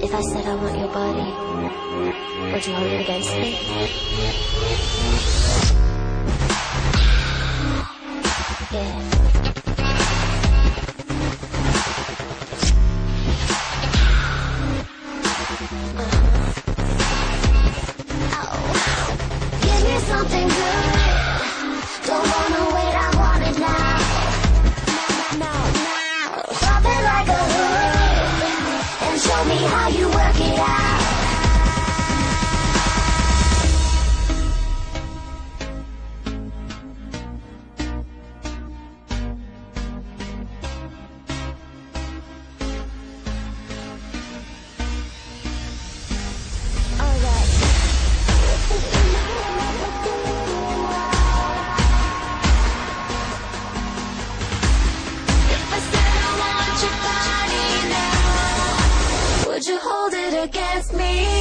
If I said I want your body, would you hold it against me? Yeah. Give me something good. Don't wanna wait, I want it now. Drop it like a hood and show me how you work it out. Would you hold it against me?